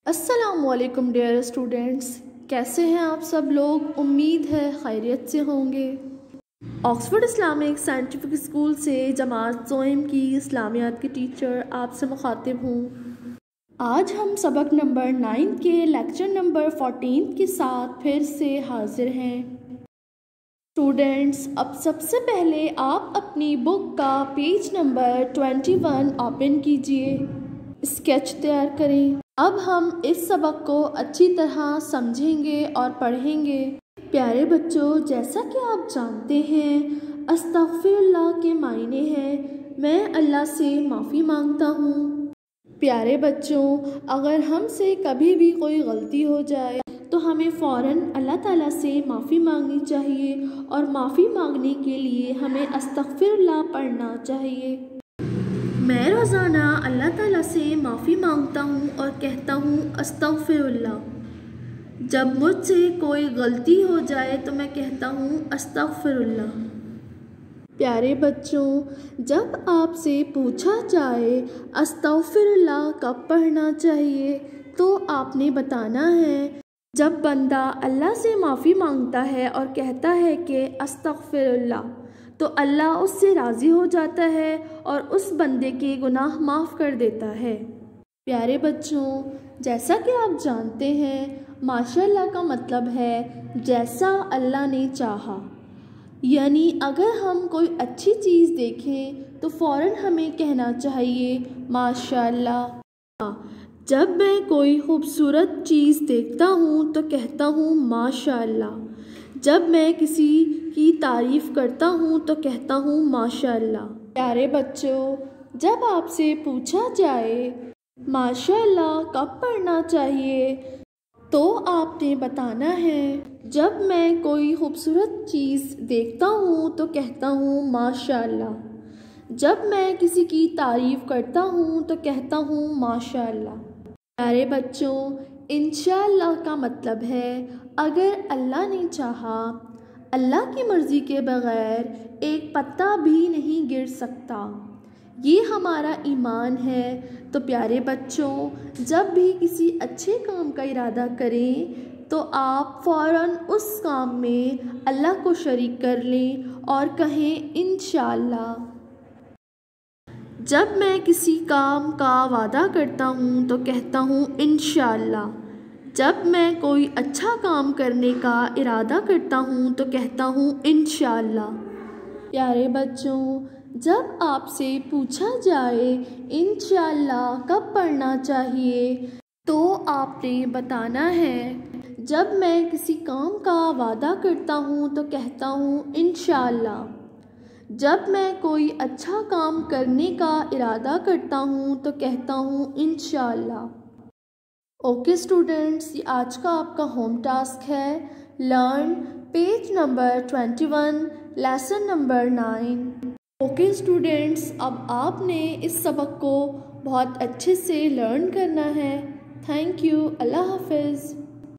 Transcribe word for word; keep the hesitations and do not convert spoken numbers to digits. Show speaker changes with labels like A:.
A: अस्सलामुअलैकुम dear students, कैसे हैं आप सब लोग। उम्मीद है खैरियत से होंगे। ऑक्सफोर्ड इस्लामिक साइंटिफिक स्कूल से जमात ज़ोइम की इस्लामियात की टीचर आपसे मुखातिब हूँ। आज हम सबक नंबर नाइन के लेक्चर नंबर फोर्टीन के साथ फिर से हाजिर हैं। स्टूडेंट्स, अब सबसे पहले आप अपनी बुक का page number twenty one open कीजिए, स्केच तैयार करें। अब हम इस सबक को अच्छी तरह समझेंगे और पढ़ेंगे। प्यारे बच्चों, जैसा कि आप जानते हैं, अस्तगफिरुल्लाह के मायने हैं मैं अल्लाह से माफ़ी मांगता हूँ। प्यारे बच्चों, अगर हमसे कभी भी कोई गलती हो जाए तो हमें फ़ौरन अल्लाह ताला से माफ़ी मांगनी चाहिए और माफ़ी मांगने के लिए हमें अस्तगफिरुल्लाह पढ़ना चाहिए। मैं रोज़ाना अल्लाह ताला से माफ़ी मांगता हूँ और कहता हूँ अस्तगफिरुल्लाह। जब मुझसे कोई गलती हो जाए तो मैं कहता हूँ अस्तगफिरुल्लाह। प्यारे बच्चों, जब आपसे पूछा जाए अस्तगफिरुल्लाह कब पढ़ना चाहिए तो आपने बताना है जब बंदा अल्लाह से माफ़ी मांगता है और कहता है कि अस्तगफिरुल्लाह, तो अल्लाह उससे राज़ी हो जाता है और उस बंदे के गुनाह माफ़ कर देता है। प्यारे बच्चों, जैसा कि आप जानते हैं, माशाअल्लाह का मतलब है जैसा अल्लाह ने चाहा। यानी अगर हम कोई अच्छी चीज़ देखें तो फ़ौरन हमें कहना चाहिए माशाअल्लाह। जब मैं कोई खूबसूरत चीज़ देखता हूँ तो कहता हूँ माशाअल्लाह। जब मैं किसी की तारीफ़ करता हूँ तो कहता हूँ माशाअल्लाह। प्यारे बच्चों, जब आपसे पूछा जाए माशाअल्लाह कब पढ़ना चाहिए तो आपने बताना है जब मैं कोई खूबसूरत चीज़ देखता हूँ तो कहता हूँ माशाअल्लाह। जब मैं किसी की तारीफ़ करता हूँ तो कहता हूँ माशाअल्लाह। प्यारे बच्चों, इंशाअल्लाह का मतलब है अगर अल्लाह ने चाहा। अल्लाह की मर्ज़ी के बग़ैर एक पत्ता भी नहीं गिर सकता। ये हमारा ईमान है। तो प्यारे बच्चों, जब भी किसी अच्छे काम का इरादा करें तो आप फ़ौरन उस काम में अल्लाह को शरीक कर लें और कहें इंशाअल्लाह। जब मैं किसी काम का वादा करता हूँ तो कहता हूँ इंशाअल्लाह। जब मैं कोई अच्छा काम करने का इरादा करता हूँ तो कहता हूँ इंशाअल्लाह। प्यारे बच्चों, जब आपसे पूछा जाए इंशाअल्लाह कब पढ़ना चाहिए तो आपने बताना है जब मैं किसी काम का वादा करता हूँ तो कहता हूँ इंशाअल्लाह। जब मैं कोई अच्छा काम करने का इरादा करता हूँ तो कहता हूँ इंशाअल्लाह। ओके स्टूडेंट्स, ये आज का आपका होम टास्क है। Learn page number twenty one, lesson number nine. Okay students, अब आपने इस सबक को बहुत अच्छे से लर्न करना है। Thank you. अल्लाह हाफिज़।